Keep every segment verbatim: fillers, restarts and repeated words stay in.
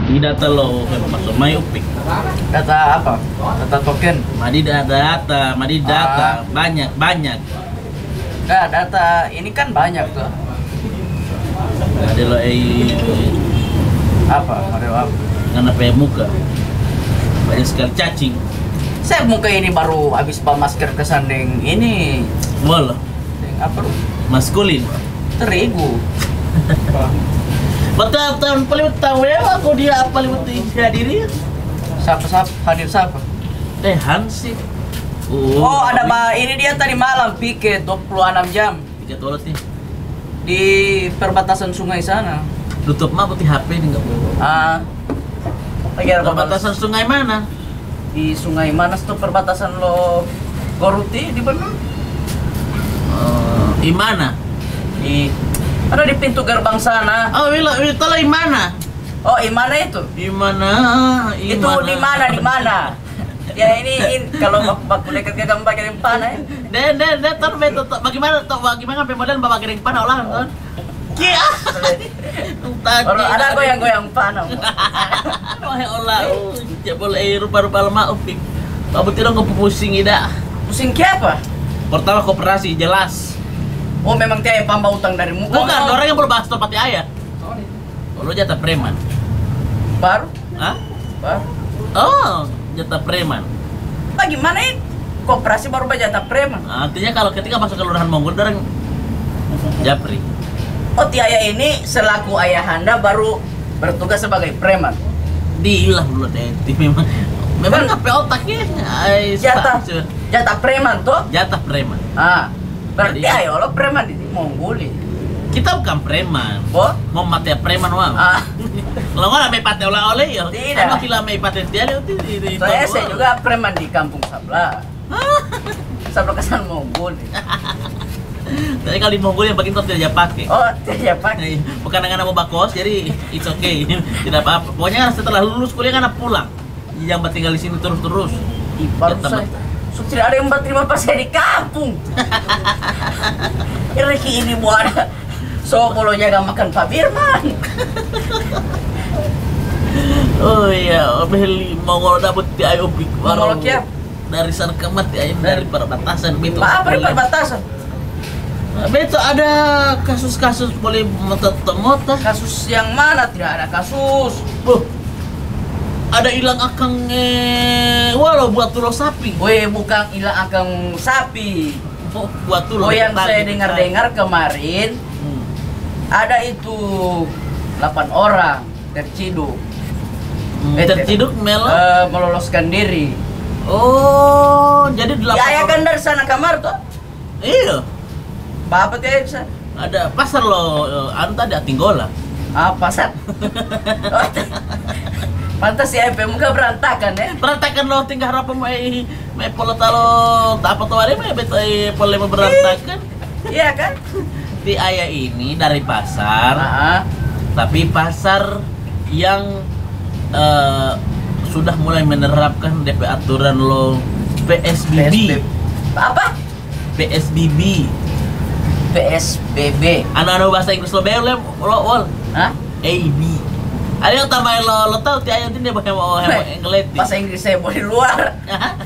Di data lo masuk mai upik. Data apa? Data token. Madi data data, madi data Ah. banyak banyak. Enggak, data ini kan banyak tuh. Ada lo eh Apa? Ada apa? ngana pe muka. Banyak sekali cacing. Saya muka ini baru habis bawa masker kesanding ini. Wala, Deng, apa lu? maskulin. Terigu. Betul tahun paling tahu ya aku dia apa paling dia diri. Siapa siapa hadir siapa? Eh Hansi. Oh, ada ba ini dia tadi malam piket dua puluh enam jam tiga tolot nih. di perbatasan sungai sana. Tutup mah putih H P nih nggak boleh. Ah. Lagi ada Perbatasan sungai mana? di Sungai Manas tuh perbatasan lo Goruti di mana? Oh, di mana? Di ada di pintu gerbang sana. Oh, wila, wila tala di mana? Oh, di mana itu? Di mana? Itu di mana di mana? Ya ini, ini kalau bak baku dekat ke gambar kirim panah ya. Den, den, den, tar beto, bagaimana, to, bagaimana pemodelan bawa kiring panah olahan, ton? Kia. Orang ada goyang-goyang panah. Wah, olah, ya boleh rupa-rupa lemah upik. Pak Butiro ngepusing ida. Pusing ke apa? Pertama koperasi jelas. Oh, memang tiap pamba utang dari muka. Bukan, orang yang belum bahas tempat ayah. Lo jatah preman. Baru? Hah? Baru. Oh, jatah preman. Bagaimana ini? Koperasi baru berjatah preman. Nah, artinya kalau ketika masuk kelurahan Monggol, orang japri. Oh, Tiaya ini selaku ayahanda baru bertugas sebagai preman. Diilah dulu deh, memang memang Kan- kape otaknya. Ay, Jatah, sa- jatah preman tuh. jatah preman. Ah, berarti Jadi- ayo lo preman di Monggoli. Kita bukan preman. Oh, Mau mati preman wah. ah, Kalau nggak may pate olah oleh ya. Tidak. Ano kila may pate dia itu di di. saya saya juga preman di kampung sebelah. Sebelah kesan Monggoli. Tapi kalau di Monggol yang bagian top tidak pakai. Oh, tidak pakai. Bukan dengan mau bakos, jadi it's okay. Tidak apa-apa. Pokoknya setelah lulus kuliah kan pulang. Jangan tinggal di sini terus-terus. Ih, baru Ya, teman. saya. So, tidak ada yang berterima kasih di kampung. Rezeki ini mau ada. So, kalau jaga makan Pak Firman. Oh iya, beli mau kalau dapet di ayo pik Mau kia? dari sana ke mati ayo dari perbatasan betul. Pak apa di perbatasan? Betul ada kasus-kasus boleh motot-motot. Kasus yang mana? Tidak ada kasus. Buh, ada hilang akang eh, walau buat tulo sapi. Weh, bukan hilang akang sapi. Oh, buat tulo. Oh, yang tadi. saya dengar-dengar kemarin Hmm. ada itu delapan orang terciduk. Hmm, Eh, terciduk melo. Eh, meloloskan diri. Oh, jadi delapan Ya, ya kan orang. dari sana kamar tuh. Iya, Bapak tuh ya bisa. ada pasar lo, eh, anu tadi Atinggola. Ah, pasar. Oh, pantas si F M muka berantakan ya. Berantakan lo tinggal apa mai mai pola talo tak apa tuh hari mai betai pola berantakan. Iya kan? Di ayah ini dari pasar, Ah, tapi pasar yang eh, sudah mulai menerapkan D P aturan lo P S B B. apa? P S B B. P S B B. Anu-anu bahasa Inggris lo bel lo wol. Hah? A B. Ada yang tambahin lo lo tahu ti ayah ini boleh mau ngeleti. Bahasa Inggris saya boleh luar.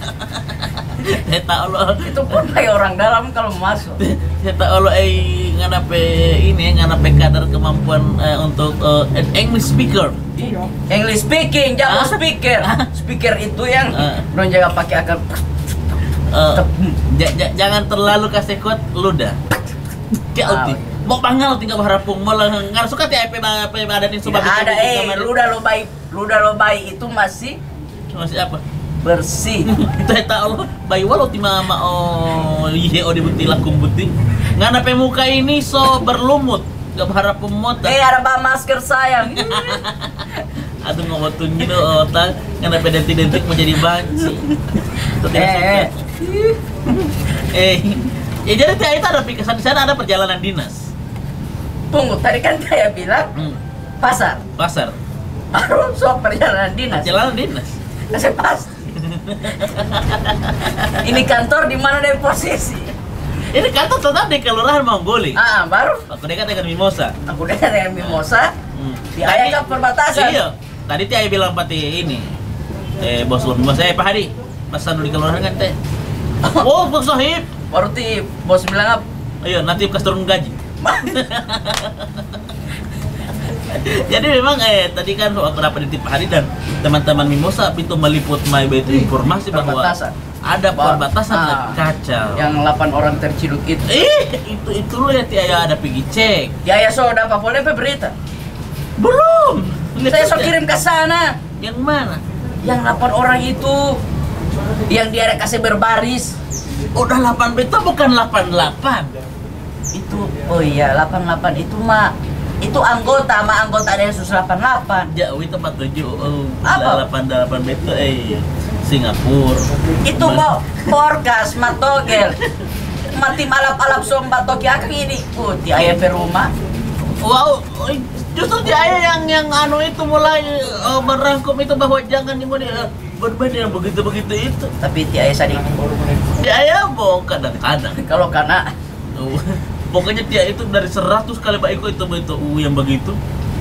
Saya tahu lo. Itu pun kayak orang dalam kalau masuk. Saya tahu lo eh nganape ini nganape kadar kemampuan eh, untuk eh, English speaker. English speaking, jangan Ah. speaker. Speaker itu yang Ah. non jaga pakai akar. Eh, ja- ja- jangan terlalu kasih kuat ludah. Kayak Ah, uti. Mau pangal tinggal berharapung malah nggak suka ti A P A P ada nih Tidak ada eh ludah lo baik, ludah lo baik itu masih masih apa? bersih. Itu eta Allah bayi walau ti mama oh iya oh dibuti lakum buti. Ngana muka ini so berlumut. Gak berharap pemot. Eh ada bahan masker sayang. Aduh ngomotun gitu otak ngana detik-detik mau jadi banci. Itu tidak Eh, suka. eh. Eh, ya jadi teh itu ada pikesan di sana ada perjalanan dinas. Tunggu, tadi kan saya bilang Hmm, pasar. pasar. Baru sok perjalanan dinas. Perjalanan dinas. Saya pas. Ini kantor di mana dari posisi? Ini kantor tetap di Kelurahan Monggoli. Ah, baru Aku dekat dengan Mimosa. aku dengar dengan Mimosa Hmm. di ayah ke perbatasan. Iya. tadi Tia bilang pati ini. Eh bos bos bos saya Pak Hadi. Pesan di kelurahan kan teh. Oh, Bos Sohib. Baru ti bos bilang apa? Ayo nanti kasih turun gaji. Jadi memang eh tadi kan waktu dapat di Pak Hadi dan teman-teman Mimosa itu meliput my itu informasi bahwa Perbatasan. ada perbatasan Ah, dan kacau. Yang delapan orang terciduk itu. Eh, itu itu loh ya Tia ada pergi cek. Ya ya so dapat boleh pe berita. Belum. Saya so kirim ke sana. Yang mana? Yang delapan orang itu yang dia kasih berbaris. Udah delapan itu bukan delapan delapan. Itu oh iya delapan delapan itu mah itu anggota sama anggota Densus delapan delapan. Jauh itu empat tujuh. Oh, Apa? delapan delapan itu eh Singapura. Itu mau Porkas Matogel. Mati malap-alap sombat toki akang ini. Oh, di ayah pe rumah. Wow, justru dia yang yang anu itu mulai uh, merangkum itu bahwa jangan dimulai uh, berbeda yang begitu-begitu itu. Tapi ti ayah sading. Dia ya bohong kadang-kadang. Kalau karena Uh, pokoknya dia itu dari seratus kali baik itu itu uh, yang begitu.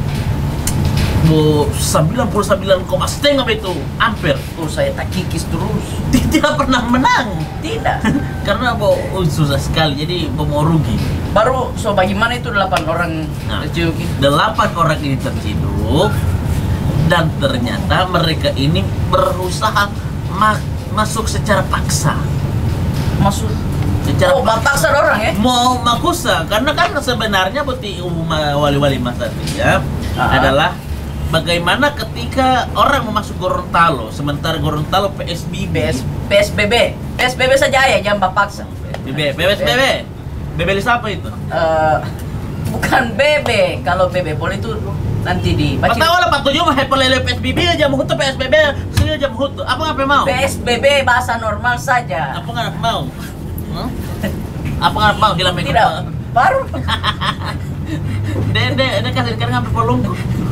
Bu sembilan puluh sembilan koma setengah itu hampir. oh saya tak kikis terus. Tidak pernah menang. Tidak. Karena bo uh, susah sekali jadi bo mau rugi. Baru so bagaimana itu delapan orang Nah, terciduk itu? delapan orang ini terciduk dan ternyata mereka ini berusaha ma- masuk secara paksa. Maksud Secara oh, paksa orang ya? mau makusa karena kan sebenarnya bukti umum wali-wali masa dia Ah. adalah bagaimana ketika orang mau masuk Gorontalo sementara Gorontalo P S B B PS, P S B B. P S B B saja ya, jangan paksa. B B B S B B B B siapa itu? Eh, bukan B B. Kalau B B boleh itu nanti di Patah wala Pak Tujuh mah pelele P S B B aja mau P S B B saya aja mau apa apa mau? P S B B bahasa normal saja. Apa nggak mau? Hmm? Apa nggak mau hilang make Tidak. Baru Dede, dede kasih kan ngambil pelungku.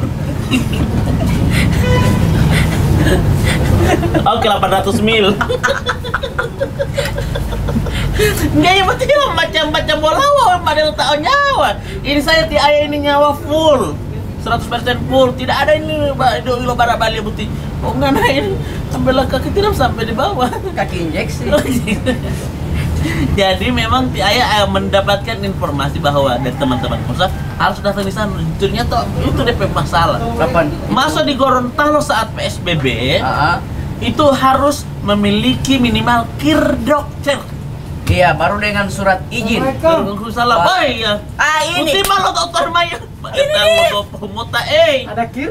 Oke, delapan ratus mil. Nggak ya berarti lah macam-macam bola wah padahal tak nyawa. Ini saya ti ayah ini nyawa full. seratus persen full, tidak ada ini do ilo bara bali buti. Oh enggak nah ini sampai kaki tidak sampai di bawah. kaki injeksi. Jadi memang ti ayah mendapatkan informasi bahwa dari teman-teman pusat harus datang di sana. Ternyata itu D P masalah. Kapan? Masuk di Gorontalo saat P S B B Ah, itu harus memiliki minimal kir dokter. iya, baru dengan surat izin. Kalau salah, Wah. baik ya. Ah, ini. Putih malah dokter Maya. Ini. Tahu mota eh. Ada kir?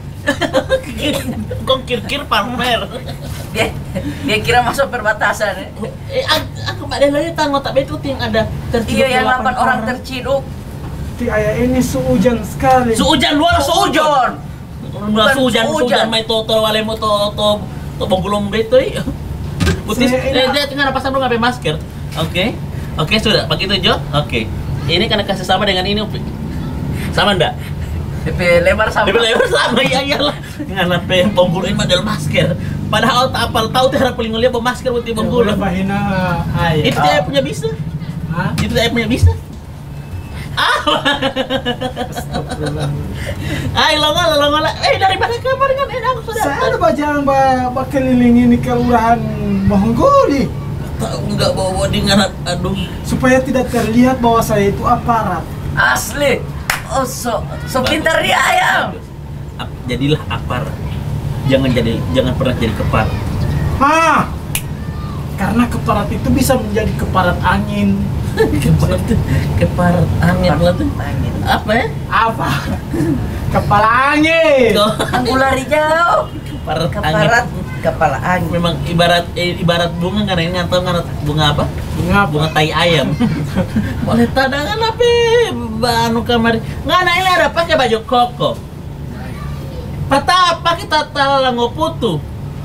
Kok kir-kir parmer. Dia dia kira masuk perbatasan. Ya. Eh, aku pada lagi tanggung tak betul yang ada terciduk Iya, yang delapan delapan orang terciduk. Ti ayah ini suujan sekali. Suujan luar suujan. Sujon. Luar suujan Suujan. suujan mai to to wale mo to to to bonggulong beto. Putih Saya eh ini- dia tinggal pasang dulu ngapain masker. Oke. Oke sudah, begitu Jo. Oke. Ini karena kasih sama dengan ini Upi. Sama enggak? D P lebar sama. Dia bilang "Ya, sama ya iyalah. Ngana pe bonggul ini model masker. Padahal tak apal tahu teh harap paling ngeliat bawa masker putih Ya, bonggul. boleh bahina ayah. Itu dia punya bisa. Hah? Itu dia punya bisa. Ah. Astagfirullah. Ay, longo longo. Eh dari mana kabar dengan eh aku sudah. Saya ada bajang ba, ba keliling ini kelurahan Bohonggoli Tahu enggak bawa dengan aduh. supaya tidak terlihat bahwa saya itu aparat. Asli. Oh, so, so pintar dia ayam. Ap- Jadilah apar. Jangan jadi jangan pernah jadi kepar. Hah? Karena keparat itu bisa menjadi keparat angin. Kepar kepar angin lah tuh. Angin. Apa ya? Apa? Kepala angin. Kok Anggula hijau. kepar Keparat angin. kepala angin. Memang ibarat eh, ibarat bunga kan ini nggak tahu nggak bunga apa? Bunga Bunga tai ayam. Boleh tadangan apa? Banu kamar. Nggak nah ini ada pakai baju koko. Patah pakai tata lango putu.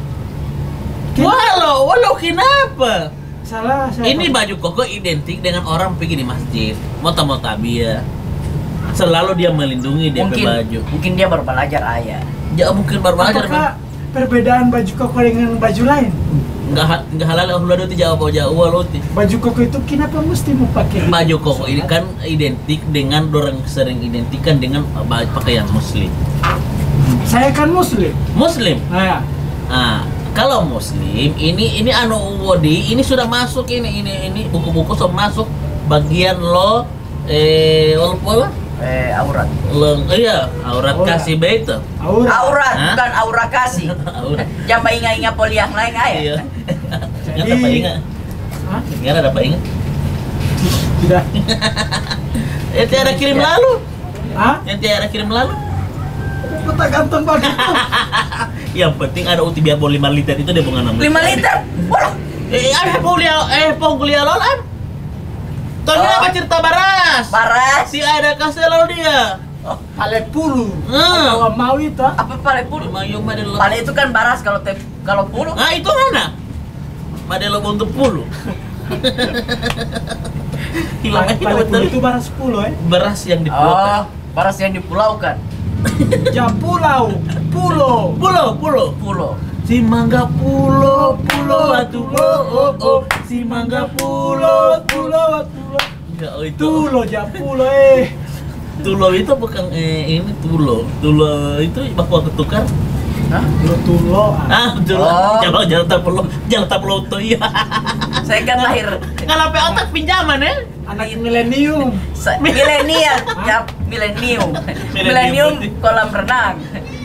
Walau walau kenapa? Salah, saya. Ini baju koko identik dengan orang pergi di masjid. Mota-mota dia. Selalu dia melindungi D P Mungkin baju. mungkin dia baru belajar ayah. Ya mungkin baru belajar. Apakah perbedaan baju koko dengan baju lain? Enggak ha- enggak halal Allah itu jawab jauh walau ti. Baju koko itu kenapa mesti mau pakai? Baju koko ini kan identik dengan orang sering identikan dengan baju pakaian muslim. Saya kan muslim. Muslim. Nah, ya. Nah, kalau muslim ini ini anu Wodi, ini sudah masuk ini ini ini buku-buku sudah masuk bagian lo eh apa? Eh, aurat. Lo iya, aurat Aurat. kasih beta. Aura. Aurat, Hah? bukan aura kasih. Aurat. Jangan ingat-ingat poli yang lain aja. Iya. Ingat Jadi- apa ingat? Hah? Ingat ada apa ingat? Tidak. Eh tiada kirim Iya. lalu. Hah? Yang tiada kirim lalu. Kota ganteng banget. Yang penting ada uti biar bawa lima liter itu dia bunga enam lima liter. Wah, Eh, ada kuliah eh pong kuliah lolan. Tanya Oh. apa cerita baras? paras. Si ada kasih lalu dia. Palet puluh. Hmm. Kalau mau itu. Apa pale puluh? Lima yung madelo. Pale itu kan baras kalau te kalau puluh. Nah itu mana? Madelo untuk puluh. Hilang Palet itu palet puluh itu betul. barang sepuluh eh. Beras yang Oh, dipulaukan. baras yang dipulaukan. Ya pulau, pulau. Pulau, pulau. Pulau. Si mangga pulau, pulau atu oh oh oh. Si mangga pulau, pulau, pulau. enggak oh, itu. Tulo ja pulau eh. Tulo itu bukan eh, ini tulo. Tulo itu bakwa ketukar. Hah? Tulo tulo. Ah, tulo. Oh. Jangan jangan tak perlu, jangan tak perlu tuh ya. Saya kan lahir Ngalape otak pinjaman ya. Anak milenium. sa- milenial, ya milenium. Milenium kolam renang.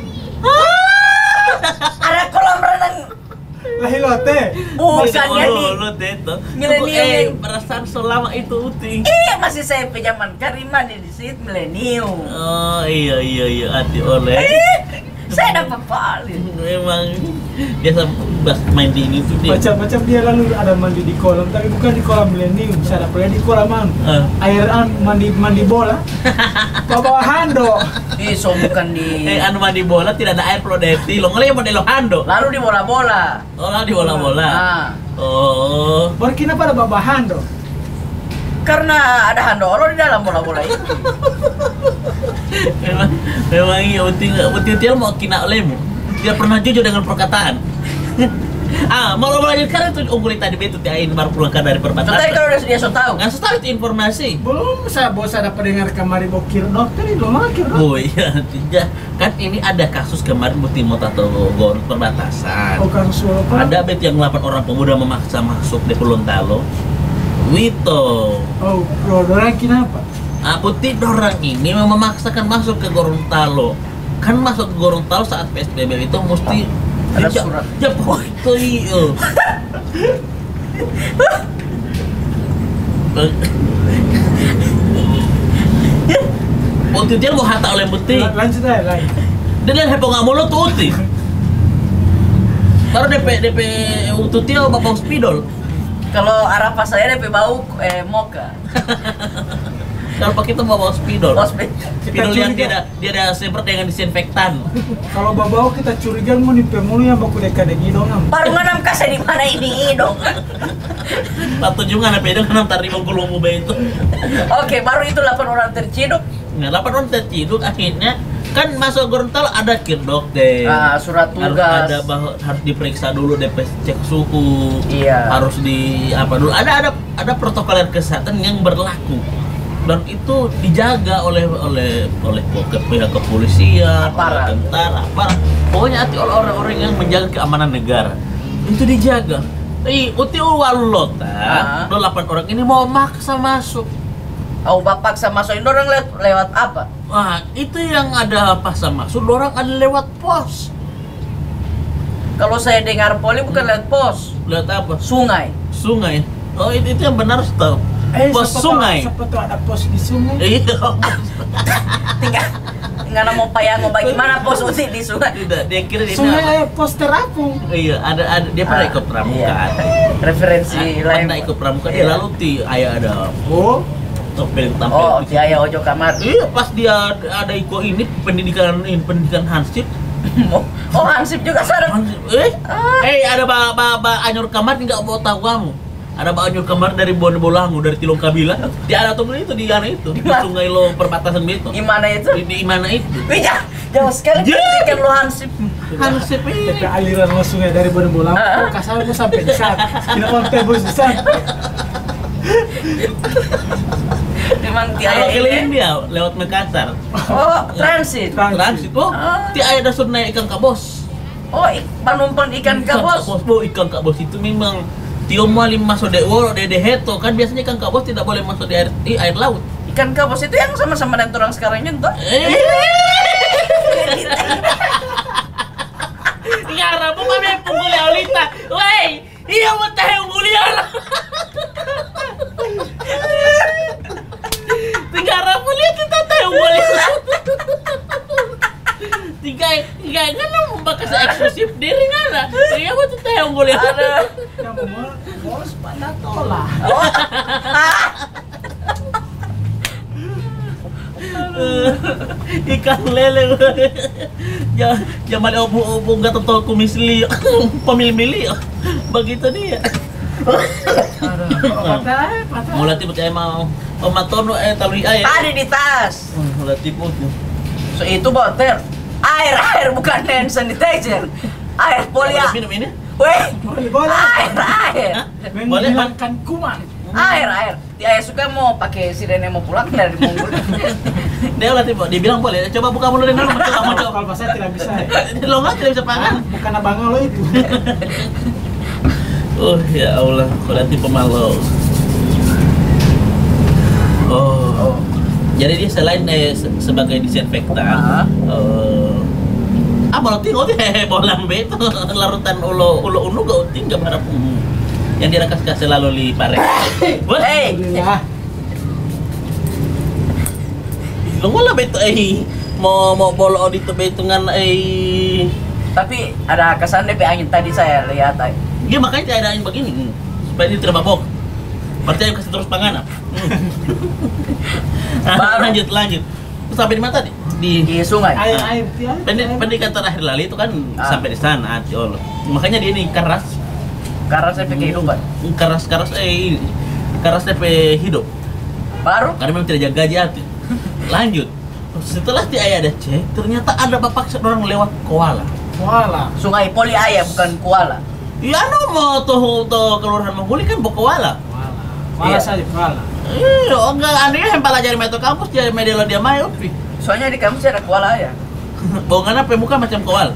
Ada kolam renang. Lahilote. Bukan ya nih. Lo teto. Milenium Eh, yang- perasaan selama itu uting. Iya masih saya pinjaman kariman di situ milenium. Oh iya iya iya hati oleh. Eh, saya dapat paling. Memang biasa bas main di ini tuh dia. Macam-macam dia lalu ada mandi di kolam, tapi bukan di kolam milenium. Saya ada di kolam an. Ah. Air an mandi mandi bola. Bawa hando. Ih, so bukan di. Eh anu mandi bola tidak ada air pro deti. Lo ngeliat model lo hando. Lalu di bola-bola. Oh lah di bola-bola. Nah, Oh. Baru kena pada bawa hando. karena ada handolo di dalam bola-bola itu. Memang memang iya uting uting dia mau kina olehmu. Dia pernah jujur dengan perkataan. Ah, mau lo melanjutkan itu unggul tadi betul tiain baru pulang dari Tetapi perbatasan. kalau udah dia so tahu. Nggak setelah itu informasi. Belum saya bos ada pendengar kemarin bokir dokter ini belum akhir dok. Oh iya, tidak. Kan ini ada kasus kemarin Bukti Mota atau Gor perbatasan. Oh kasus apa? Ada bet yang delapan orang pemuda memaksa masuk di Gorontalo. Wito. Oh, bro, orang kenapa? Ah, Bukti orang ini memang memaksakan masuk ke Gorontalo. Kan masuk ke Gorontalo saat P S B B itu mesti Ada Ja- surat. Ja, boy, itu iya. Bukti dia mau hata oleh Bukti. Lan- Lanjut aja, lain. Dia lihat heboh nggak mulu tuh Uti. Baru D P D P Ututi atau Bapak Spidol. Kalau Arafah saya D P bau eh moka. Kalau Pak kita bawa spidol. Bos be- Spidol Kita yang dia curiga. ada dia ada semprot dengan disinfektan. Kalau babau kita curiga mau nipe mulu yang baku deka degi dong. Baru nganam kasa di mana ini dong. Atau juga ada beda kan antar lima puluh mobil itu. Oke, baru itu delapan orang terciduk. Nah, delapan orang terciduk akhirnya kan masuk Gorontalo ada kirdok deh. Ah, surat Harus tugas. ada bahwa harus diperiksa dulu D P cek suhu. Iya. Harus di apa dulu ada ada ada protokol kesehatan yang berlaku. Dan itu dijaga oleh oleh oleh ke- pihak kepolisian, Aparat. oleh tentara, aparat. Pokoknya hati oleh orang-orang yang menjaga keamanan negara. Itu dijaga. Ih, uti walota, Ah. delapan orang ini mau maksa masuk. Oh, bapak sama so orang lewat, lewat apa? Wah, itu yang ada paksa masuk, orang ada lewat pos. Kalau saya dengar poli bukan lewat pos, Lihat apa? sungai. Sungai. Oh, itu, itu yang benar tahu. Eh, Pos siapa tahu- sungai. Siapa tuh ada pos di sungai? Iya. Tinggal nggak mau payah mau bagaimana pos uti di sungai. Tidak, dia kira dia Sungai apa? ada pos terapung. Iya, ada ada dia pernah ikut pramuka. Iya. Referensi Ah, lain. pernah ikut pramuka dia Iya. lalu ti ayah ada Oh, tampil tampil. Oh, Kiai Ojo Kamar. Iya, pas dia ada ikut ini pendidikan ini pendidikan hansip. Oh, Hansip juga sarap. Hansip. Eh, Ah. eh ada ba ba, ba anyur kamar nggak mau tahu kamu. Ada ba anyur kamar dari Bon Bolangu dari Tilong Kabila. Dia ada tunggu itu di sana itu di Di mana? sungai lo perbatasan itu. Gimana itu? Di, di mana itu? Wih, jah- jauh sekali Jah. kan lo Hansip. Hansip T P ini. aliran lo sungai dari Bonobolang. Ah. Oh, kasar gue sampai di sana. Tidak mau tebus di sana. Memang ti Kalau ayah keliling ini. dia lewat Makassar. Oh, transit. Transit. Oh, Ah. ti ayah dasar naik ikan kabos. Oh, ik- penumpang ikan kabos. Oh, ikan kabos itu memang Tio Mali masuk di woro de heto kan biasanya ikan kabos tidak boleh masuk di air, di air laut. Ikan kabos itu yang sama-sama dengan orang sekarang nyentuh. Eh. Ngara mo kami pungguli Olita. Wey, iya mo tayo pungguli ala. Tingara mo lihat kita tayo pungguli. Tiga, tiga kan mo bakas eksklusif diri ngara. Iya mo tayo pungguli. Ada. Kamu mau bos pada tolak. Oh. Ikan lele. Ya, jaman obo-obo nggak tahu kumis li, pemilih-milih. Begitu dia. Patah, patah. Mulai tiba kayak mau pematono eh talui air. Ada di tas. Mulai tiba tuh. So itu boter. Air, air bukan hand sanitizer. Air polia. Minum ini? Weh, Boleh, boleh. air, air. Hah? Boleh, Pan? Menghilangkan kuman. Air, air. Di ayah suka mau pakai sirene mau pulang dari Monggol. Dia udah tiba, dia bilang boleh. Coba buka mulut dulu, coba kamu coba. Kalau saya tidak bisa. Ya. Lo nggak tidak bisa pangan. Bukan abang lo itu. Oh ya Allah, berarti pemalu. Oh. Jadi dia selain eh, se- sebagai disinfektan, Ah. eh, ah mau tinggal deh bolam beto larutan ulo ulo unu gak uting gak marah pun yang dirakas kasih lalu li pare. Wah, Hei, Alhamdulillah. lo ngolah beto eh mau mau bolo di tu beto ngan eh, tapi ada kesan D P angin tadi saya lihat ay. dia makanya tidak ada angin begini hmm, supaya dia tidak mabok. Percaya kasih terus panganan. Hmm. Baru. lanjut lanjut. Sampai di mana tadi? Di Di sungai. Air, air, ya. Pendik, pendidikan terakhir lali itu kan Ah. sampai di sana, ah, ya Allah. Makanya dia ini keras, Karena saya pikir kehidupan. keras keras eh ini. Keras D P hidup. Baru Karena memang tidak jaga hati. Lanjut. Setelah dia ada cek, ternyata ada bapak seorang lewat koala. Wala. sungai Poli Ayah bukan Kuala. Ya no mau tuh tuh kelurahan Mangguli kan bawa koala. Wala. Wala Iya. saja, wala. Iya, enggak anehnya yang pelajari metode kampus jadi media lo dia main upi. Soalnya di kampus ada Kuala Ayah. Bohongan apa muka macam koal.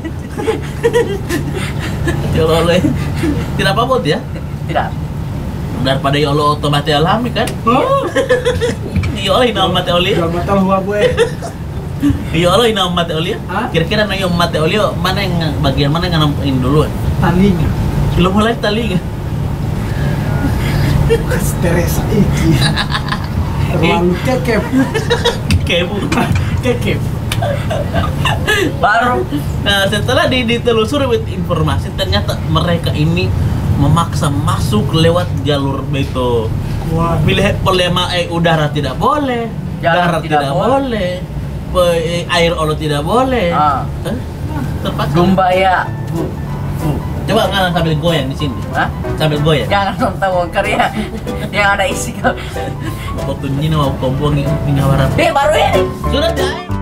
Ya Allah, tidak apa-apa ya. Tidak. Daripada ya Allah otomatis alami kan. Oh. Ya Allah ina mate oli. Jual motor gua gue. Ya Allah ina mate oli. Hah? Kira-kira na yung mate oli mana yang bagian mana yang nganampin duluan? Talinya. Belum mulai tali. Teresa iki. Terlalu kekep. Kebu. Kekep. Baru Nah, setelah di ditelusuri with informasi ternyata mereka ini memaksa masuk lewat jalur beto. Wah. Pilih polema eh udara tidak boleh, Jalan darat tidak tidak, boleh, pe- eh, air Allah tidak boleh. Ah. Eh, terpaksa. Gumbaya. Coba nggak sambil goyang di sini, Hah? sambil goyang. Jangan nonton Wongker ya. Yang ada isi kau. Waktu ini mau kompong ini ngawaran. Eh baru ini. Sudah, Cai.